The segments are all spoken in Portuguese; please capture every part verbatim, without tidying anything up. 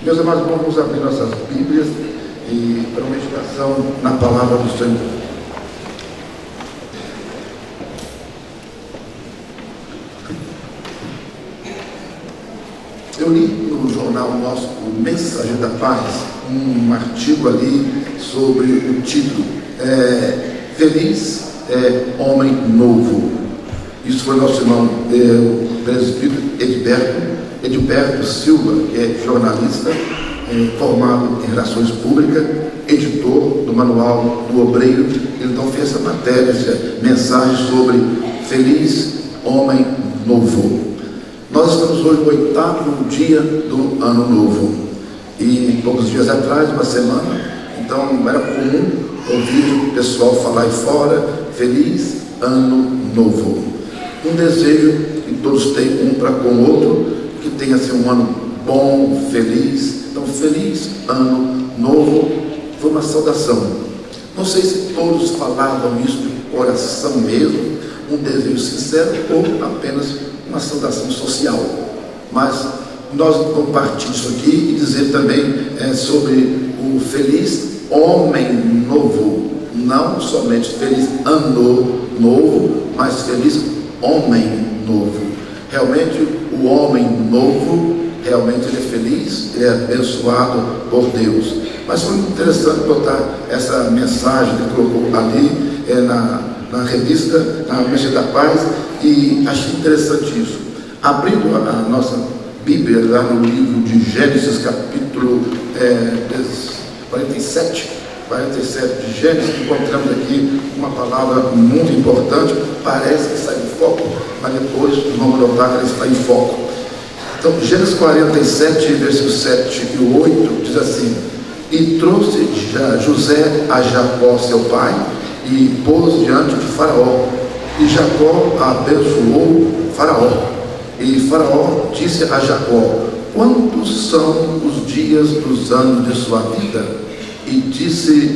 Meus amados irmãos, vamos abrir nossas Bíblias e para uma meditação na palavra do Senhor. Eu li no jornal nosso, o Mensageiro da Paz, um artigo ali sobre o título é, Feliz é, Homem Novo. Isso foi nosso irmão, é, o presbítero Edilberto, Edilberto Silva, que é jornalista, é, formado em Relações Públicas, editor do Manual do Obreiro. Ele então fez essa matéria, essa mensagem sobre Feliz Homem Novo. Nós estamos hoje no oitavo dia do Ano Novo. E poucos dias atrás, uma semana, então era comum ouvir o pessoal falar aí fora, Feliz Ano Novo. Um desejo que todos têm um para com o outro, que tenha assim, um ano bom, feliz. Então, Feliz Ano Novo foi uma saudação. Não sei se todos falavam isso de coração mesmo, um desejo sincero ou apenas uma saudação social. Mas nós compartilhamos isso aqui e dizer também é, sobre o Feliz Homem Novo. Não somente Feliz Ano Novo, mas Feliz Homem Novo. Realmente o homem novo, realmente ele é feliz, ele é abençoado por Deus. Mas foi interessante botar essa mensagem que ele colocou ali é, na, na revista, na Mensageiro da Paz, e achei interessante isso. Abrindo a, a nossa Bíblia lá no livro de Gênesis, capítulo é, quarenta e sete, quarenta e sete de Gênesis, encontramos aqui uma palavra muito importante, parece que sai de foco, mas depois vamos notar que ela está em foco. Então, Gênesis quarenta e sete, versículos sete e oito, diz assim: E trouxe José a Jacó, seu pai, e pôs diante de Faraó, e Jacó abençoou Faraó. E Faraó disse a Jacó: Quantos são os dias dos anos de sua vida? E disse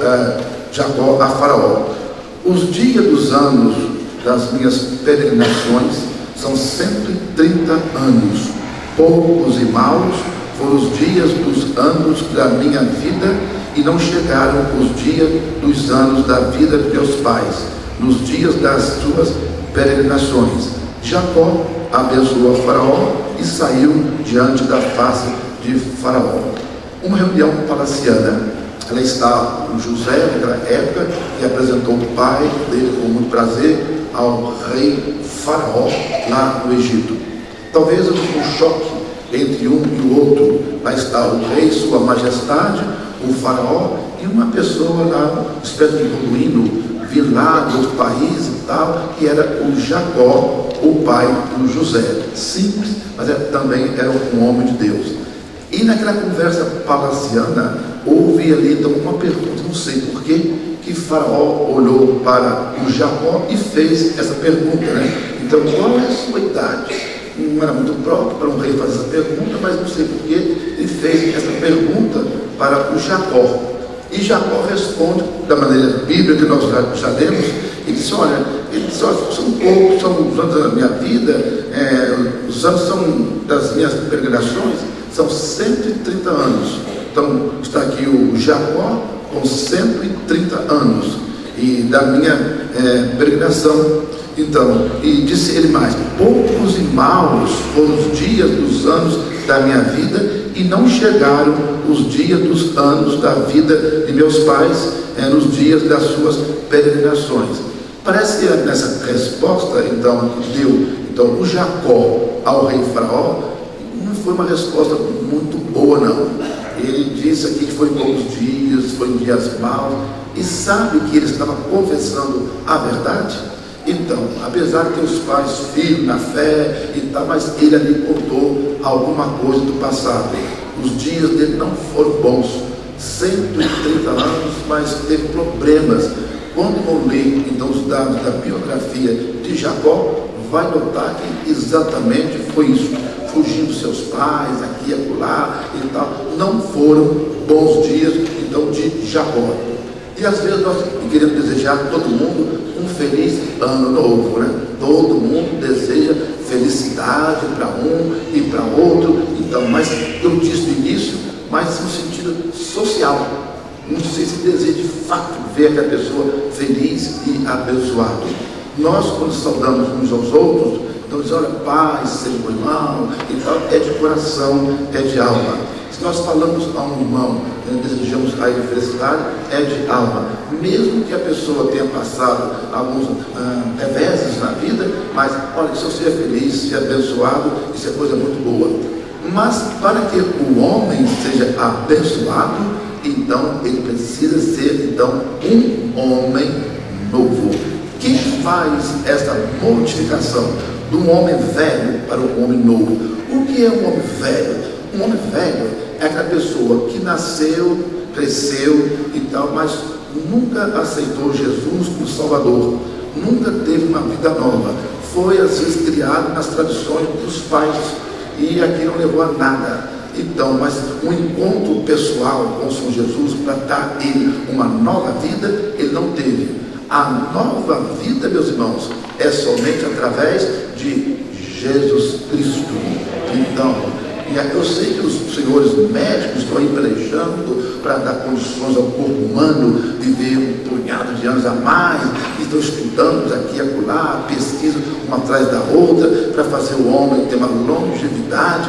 Jacó a Faraó: Os dias dos anos das minhas peregrinações são cento e trinta anos. Poucos e maus foram os dias dos anos da minha vida, e não chegaram os dias dos anos da vida de meus pais, nos dias das suas peregrinações. Jacó abençoou a Faraó e saiu diante da face de Faraó. Uma reunião palaciana. Ela está com José naquela época e apresentou o pai dele com muito prazer ao rei Faraó lá no Egito. Talvez um choque entre um e o outro. Lá está o rei, sua majestade, o Faraó, e uma pessoa lá, espécie de beduíno, vir lá do outro país e tal, que era o Jacó, o pai do José. Simples, mas é, também era um homem de Deus. E naquela conversa palaciana, houve ali então uma pergunta, não sei porquê, que Faraó olhou para o Jacó e fez essa pergunta, né? Então, qual é a sua idade? Não era muito próprio para um rei fazer essa pergunta, mas não sei porquê, ele fez essa pergunta para o Jacó. E Jacó responde da maneira bíblica que nós já, já lemos, e disse: olha, ele disse, olha, são poucos, são os anos da minha vida, é, os anos são das minhas peregrinações, são cento e trinta anos. Então está aqui o Jacó com cento e trinta anos e da minha é, peregrinação. Então, e disse ele mais: poucos e maus foram os dias dos anos da minha vida, e não chegaram os dias dos anos da vida de meus pais, é, nos dias das suas peregrinações. Parece que nessa resposta então que deu então o Jacó ao rei Faraó não foi uma resposta muito boa, não. Ele disse aqui que foi poucos dias, foi em dias maus, e sabe que ele estava confessando a verdade. Então, apesar de ter os pais firmes na fé e tal, mas ele ali contou alguma coisa do passado. Os dias dele não foram bons, cento e trinta anos, mas teve problemas. Quando eu ler então os dados da biografia de Jacó, vai notar que exatamente foi isso. Fugindo dos seus pais, aqui e acolá e tal, não foram bons dias então de Jacó. E às vezes nós queremos desejar a todo mundo um feliz ano novo, né? Todo mundo deseja felicidade para um e para outro. Então, mas eu disse no início sentido social. Não sei se deseja de fato ver aquela pessoa feliz e abençoada. Nós, quando saudamos uns aos outros, então dizemos, olha, paz, seja um irmão, e tal, é de coração, é de alma. Se nós falamos a um irmão, desejamos a ele felicidade, é de alma. Mesmo que a pessoa tenha passado alguns ah, reveses na vida, mas, olha, se eu seja feliz, seja abençoado, isso é coisa muito boa. Mas, para que o homem seja abençoado, então, ele precisa ser, então, um homem novo. Quem faz esta modificação de um homem velho para um homem novo? O que é um homem velho? Um homem velho é aquela pessoa que nasceu, cresceu e tal, mas nunca aceitou Jesus como Salvador, nunca teve uma vida nova, foi às vezes criado nas tradições dos pais e aqui não levou a nada. Então, mas um encontro pessoal com o Senhor Jesus para dar a ele uma nova vida, ele não teve. A nova vida, meus irmãos, é somente através de Jesus Cristo. Então, eu sei que os senhores médicos estão aí pelejando para dar condições ao corpo humano viver um punhado de anos a mais, e estão estudando aqui e acolá, pesquisam uma atrás da outra para fazer o homem ter uma longevidade,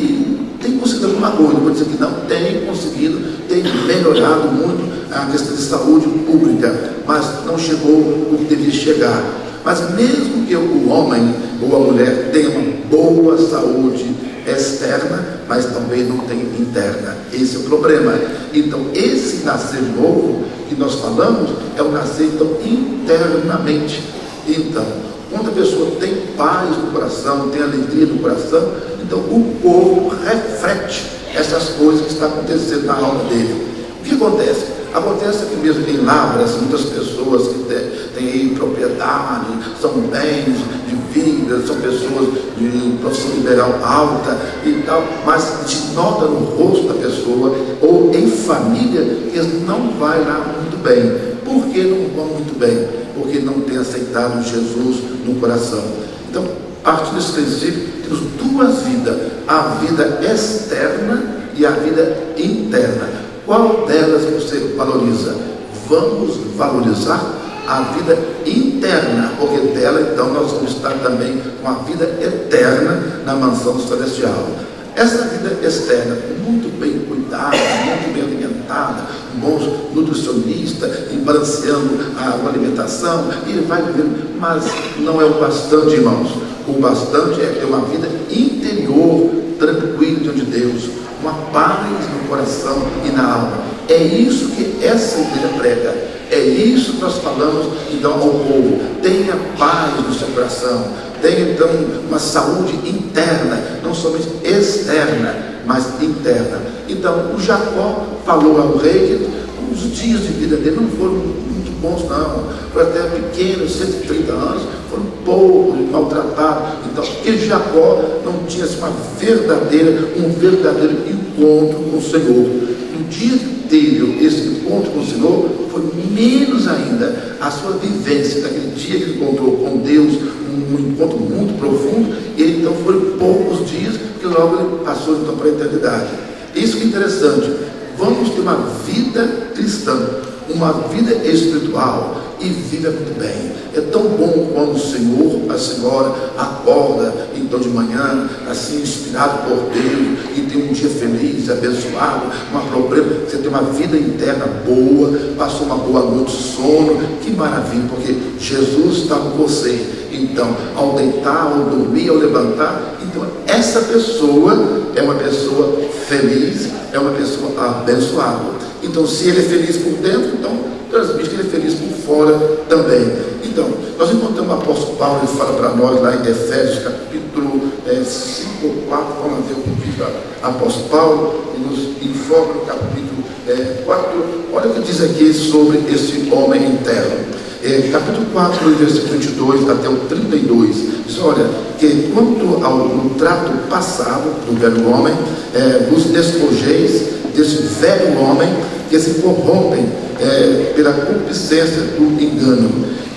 e tem conseguido alguma coisa. Vou dizer que não tem conseguido, tem melhorado muito a questão de saúde pública, mas não chegou o que devia chegar. Mas mesmo que o homem ou a mulher tenha uma boa saúde externa, mas também não tem interna, esse é o problema. Então, esse nascer novo que nós falamos é o nascer, então, internamente. Então, quando a pessoa tem paz no coração, tem alegria no coração, então o corpo reflete essas coisas que estão acontecendo na alma dele. O que acontece? Acontece que mesmo em Lavras, muitas pessoas que têm propriedade, são bens de vida, são pessoas de profissão liberal alta e tal, mas se nota no rosto da pessoa, ou em família, que eles não vai lá muito bem. Por que não vão muito bem? Porque não tem aceitado Jesus no coração. Então, parte desse princípio, temos duas vidas, a vida externa e a vida interna. Qual delas você valoriza? Vamos valorizar a vida interna, porque dela então nós vamos estar também com a vida eterna na mansão celestial. Essa vida externa, muito bem cuidada, muito bem alimentada, um bom nutricionista, balanceando a alimentação, e ele vai vivendo, mas não é o bastante, irmãos. O bastante é ter uma vida interior, tranquila diante de Deus, uma paz no coração e na alma. É isso que essa igreja prega, é isso que nós falamos então ao povo. Tenha paz no seu coração, tenha então uma saúde interna, não somente externa, mas interna. Então o Jacó falou ao rei que os dias de vida dele não foram muito bons não, foram até pequenos, cento e trinta anos, foram poucos, maltratados. Então, porque Jacó não tinha assim, uma verdadeira, um verdadeiro encontro com o Senhor. No dia que teve esse encontro com o Senhor, foi menos ainda a sua vivência, naquele dia que ele encontrou com Deus, um, um encontro muito profundo, e então foram poucos dias, que logo ele passou então para a eternidade. Isso que é interessante, vamos ter uma vida cristã, uma vida espiritual, e viva muito bem. É tão bom quando o Senhor, a Senhora, acorda então de manhã, assim inspirado por Deus, e tem um dia feliz, abençoado, não há problema, você tem uma vida interna boa, passou uma boa noite de sono, que maravilha, porque Jesus está com você. Então, ao deitar, ao dormir, ao levantar, então essa pessoa é uma pessoa feliz, é uma pessoa abençoada. Então, se ele é feliz por dentro, então transmite que ele é feliz por fora também. Então, nós encontramos o apóstolo Paulo, ele fala para nós lá em Efésios, capítulo é, cinco ou quatro, vamos ver o que diz o apóstolo Paulo, e nos informa no capítulo é, quatro, olha o que diz aqui sobre esse homem interno. É, capítulo quatro, versículo vinte e dois até o trinta e dois, diz, olha, que quanto ao no trato passado do velho homem, é, vos despojeis desse velho homem que se corrompem é, pela concupiscência do engano,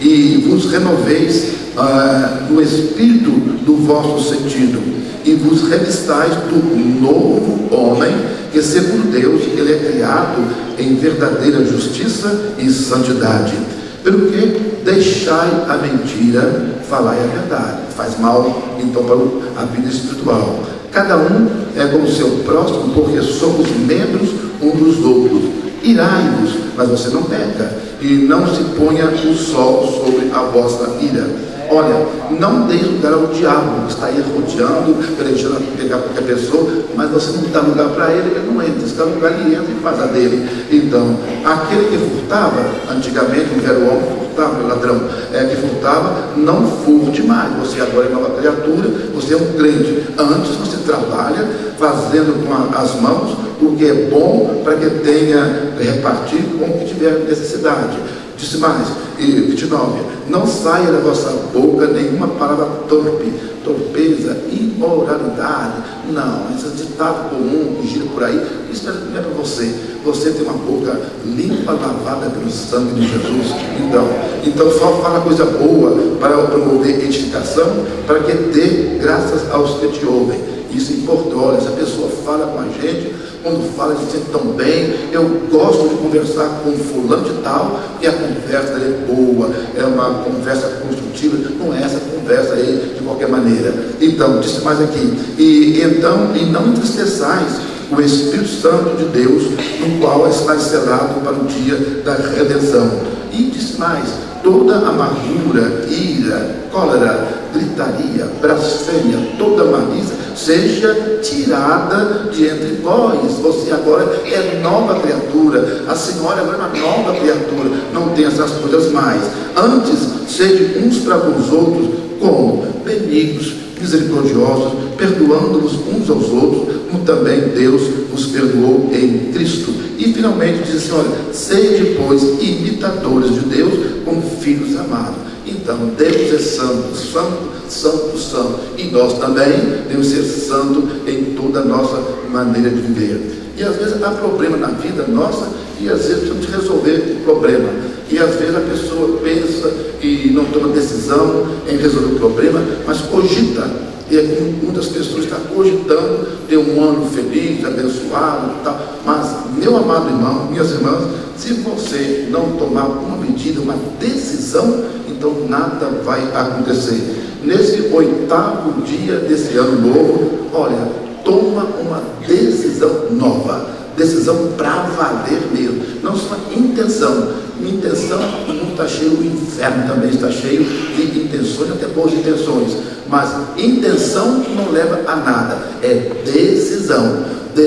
e vos renoveis ah, no espírito do vosso sentido, e vos revistais do novo homem, que segundo Deus ele é criado em verdadeira justiça e santidade. Pelo que deixai a mentira, falai a verdade. Faz mal então para a vida espiritual. Cada um é como seu próximo, porque somos membros um dos outros. Irai-vos, mas você não peca, e não se ponha o sol sobre a vossa ira. Olha, não dê lugar ao diabo, que está aí rodeando, querendo pegar qualquer pessoa, mas você não dá lugar para ele, ele não entra. Se dá lugar, ele entra e faz a dele. Então, aquele que furtava, antigamente, o velho homem furtava, o ladrão é, que furtava, não furte mais. Você agora é nova criatura, você é um crente. Antes você trabalha fazendo com a, as mãos o que é bom, para que tenha repartir com o que tiver necessidade. Disse mais, vinte e nove, não saia da vossa boca nenhuma palavra torpe, torpeza, imoralidade. Não, esse é ditado comum que gira por aí. Isso não é para você. Você tem uma boca limpa, lavada pelo sangue de Jesus. Então, então só fala coisa boa para promover edificação, para que dê graças aos que te ouvem. Isso importa. Olha, essa pessoa fala com a gente, quando fala de ser tão bem, eu gosto de conversar com fulano de tal, e a conversa é boa, é uma conversa construtiva, não é essa conversa aí de qualquer maneira. Então, disse mais aqui, e então, e não entristeçais o Espírito Santo de Deus, no qual está selado para o dia da redenção. E disse mais, toda amargura, ira, cólera, gritaria, blasfêmia, toda malícia, seja tirada de entre vós. Você agora é nova criatura, a senhora agora é uma nova criatura, não tem essas coisas mais. Antes, sede uns para com os outros, como benignos, misericordiosos, perdoando-vos uns aos outros, como também Deus vos perdoou em Cristo. E finalmente diz assim, olha, sede, pois, imitadores de Deus, como filhos amados. Então, Deus é santo, santo, santo, santo. E nós também devemos ser santos em toda a nossa maneira de viver. E às vezes há problema na vida nossa, e às vezes precisamos resolver o problema. E às vezes a pessoa pensa e não toma decisão em resolver o problema, mas cogita. E é muitas pessoas estão cogitando ter um ano feliz, abençoado e tal. Mas, meu amado irmão, minhas irmãs, se você não tomar uma medida, uma decisão, então nada vai acontecer. Nesse oitavo dia desse ano novo, olha, toma uma decisão nova, decisão para valer mesmo, não só intenção. Minha intenção, o mundo está cheio, o inferno também está cheio de intenções, até boas intenções, mas intenção não leva a nada, é decisão.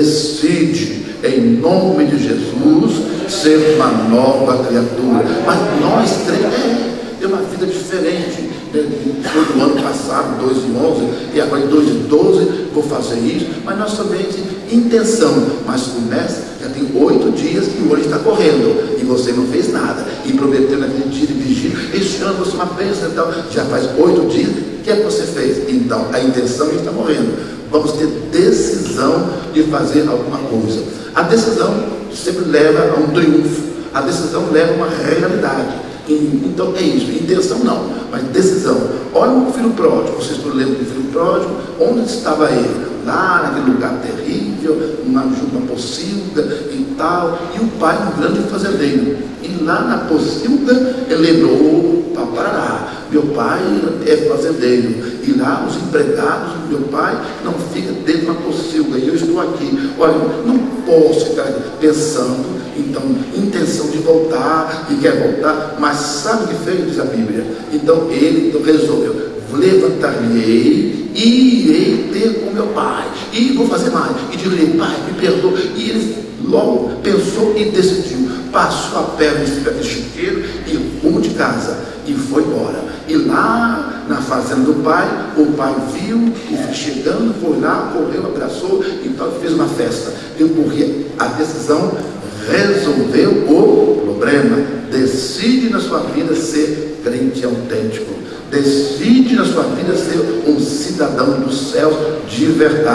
Decide em nome de Jesus ser uma nova criatura. Mas nós três é, é uma vida diferente. Foi do ano passado, dois mil e onze, e agora em dois mil e doze vou fazer isso, mas nós somente intenção. Mas começa, já tem oito dias e o ano está correndo, e você não fez nada, e prometeu naquele dia de vigília, este ano você é uma bênção e tal, já faz oito dias, o que é que você fez? Então, a intenção está morrendo. Vamos ter decisão de fazer alguma coisa. A decisão sempre leva a um triunfo, a decisão leva a uma realidade. Então é isso, intenção não, mas decisão. Olha o filho pródigo, vocês estão lendo do filho pródigo, onde estava ele? Lá naquele lugar terrível, uma, uma pocilga e tal, e o pai um grande fazendeiro. E lá na pocilga ele lembrou, papará, meu pai é fazendeiro, e lá os empregados do meu pai não ficam dentro de uma pocilga, e eu estou aqui. Olha, não posso ficar pensando, então, intenção de voltar, e quer voltar, mas sabe o que fez, diz a Bíblia? Então ele então, resolveu, levantar-me-ei e irei ter com meu pai, e vou fazer mais, e direi, pai, me perdoa. E ele logo pensou e decidiu, passou a perna nesse chiqueiro e rumo de casa, e foi embora. E lá na fazenda do pai, o pai viu o filho chegando, foi lá, correu, abraçou, então fez uma festa. Porque a decisão resolveu o problema. Decide na sua vida ser crente autêntico. Decide na sua vida ser um cidadão dos céus de verdade.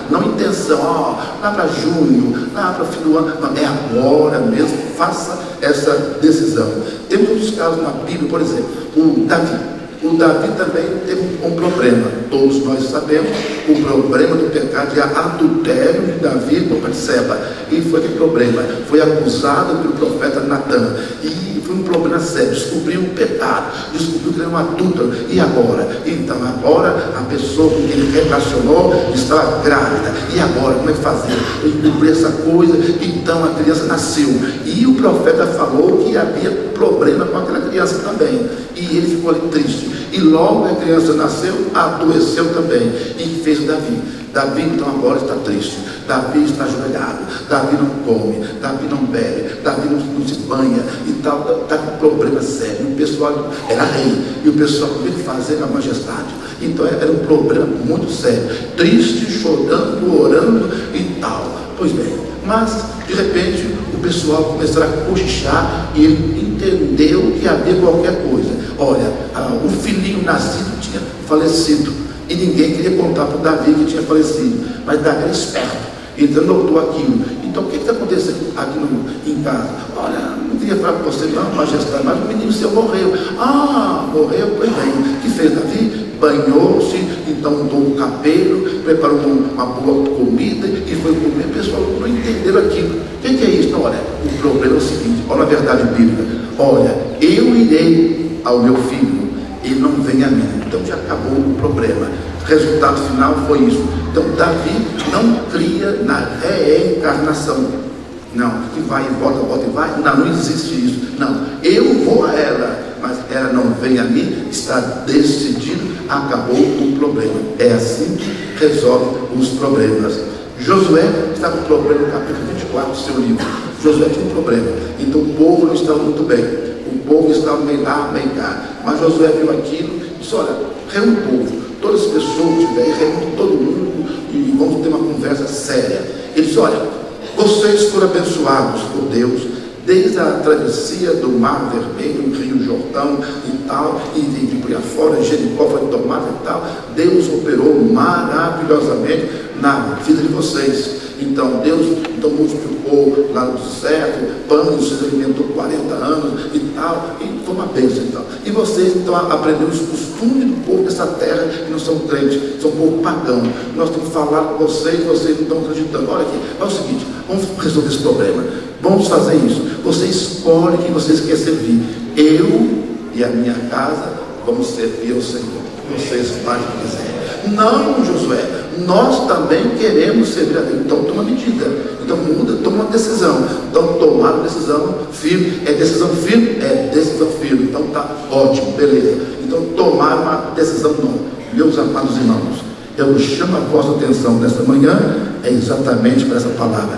não intenção, ó, lá para junho, lá para o fim do ano, não, é agora mesmo, faça essa decisão. Temos outros casos na Bíblia, por exemplo, o Davi. O Davi também teve um problema, todos nós sabemos, o problema do pecado de adultério de Davi com Batseba. E foi aquele problema, foi acusado pelo profeta Natan, e foi um problema sério, descobriu um pecado, descobriu que ele era um adúltero, e agora? Então agora a pessoa com quem ele relacionou estava grávida, e agora como é que fazer? Ele descobriu essa coisa, então a criança nasceu, e o profeta falou que havia problema com aquela criança também, e ele ficou ali triste. E logo a criança nasceu, adoeceu também, e fez o Davi. Davi então agora está triste, Davi está ajoelhado, Davi não come, Davi não bebe, Davi não, não se banha, e tal, está com problema sério. E o pessoal era rei, e o pessoal tinha que fazer a majestade. Então era um problema muito sério, triste, chorando, orando e tal. Pois bem, mas de repente o pessoal começou a cochichar e ele entendeu que havia qualquer coisa. Olha, ah, o filhinho nascido tinha falecido e ninguém queria contar para o Davi que tinha falecido, mas Davi era esperto, então notou aquilo. Então o que está acontecendo aqui no, em casa? Olha, não queria falar com você não, majestade, mas o menino seu morreu. Ah, morreu, pois bem. O que fez Davi? Banhou-se, então mudou o cabelo, preparou uma boa comida e foi comer. O pessoal não entenderam aquilo. O que, que é isso? Não, olha, o problema é o seguinte, olha a verdade bíblica. Olha, eu irei ao meu filho, ele não vem a mim. Então já acabou o problema. O resultado final foi isso. Então Davi não cria na reencarnação. Não, que vai e volta, volta e vai. Não, não existe isso. Não, eu vou a ela, mas ela não vem a mim. Está decidido, acabou o problema. É assim que resolve os problemas. Josué está com problema no capítulo vinte e quatro do seu livro. Josué tinha um problema. Então o povo não estava muito bem. O povo estava meio lá, meio cá. Mas Josué viu aquilo e disse, olha, reúne o povo, todas as pessoas que estiverem, reúne todo mundo e vamos ter uma conversa séria. Ele disse, olha, vocês foram abençoados por Deus desde a travessia do Mar Vermelho, o Rio Jordão e tal, e de por aí fora, Jericó foi tomada e tal. Deus operou maravilhosamente na vida de vocês. Então Deus então, multiplicou lá no deserto, pães, se alimentou quarenta anos e tal, e foi uma bênção e tal. E vocês então aprenderam os costumes do povo dessa terra que não são crentes, são um povo pagão. Nós temos que falar com vocês, vocês não estão acreditando. Olha aqui, é o seguinte, vamos resolver esse problema, vamos fazer isso. Você escolhe quem vocês querem servir. Eu e a minha casa vamos servir ao Senhor. Vocês fazem o que quiserem. Não, Josué, nós também queremos servir a Deus. Então toma medida, então muda, toma uma decisão. Então tomar uma decisão firme. É decisão firme? É decisão firme. Então tá ótimo, beleza. Então tomar uma decisão nova. Meus amados irmãos, eu chamo a vossa atenção nesta manhã é exatamente para essa palavra,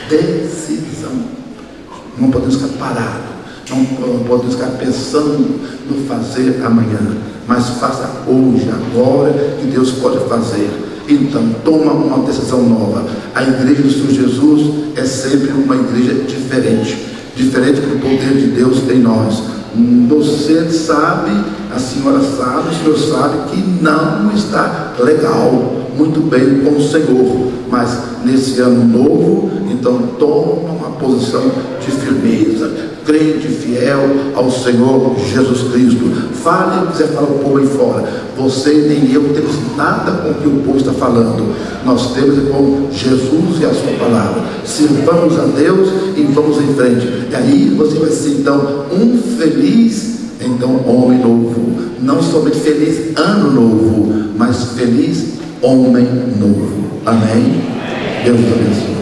decisão. Não podemos ficar parados, não podemos ficar pensando no fazer amanhã, mas faça hoje, agora, que Deus pode fazer. Então toma uma decisão nova. A igreja do Senhor Jesus é sempre uma igreja diferente, diferente do poder de Deus em nós. Você sabe, a senhora sabe, o senhor sabe que não está legal, muito bem com o Senhor, mas nesse ano novo, então toma uma posição de firmeza, crente, fiel ao Senhor Jesus Cristo. Fale o que quiser falar o povo aí fora. Você nem eu temos nada com o que o povo está falando. Nós temos com Jesus e a sua palavra. Sirvamos a Deus e vamos em frente. E aí você vai ser então um feliz então homem novo. Não somente feliz ano novo, mas feliz homem novo. Amém? Deus abençoe.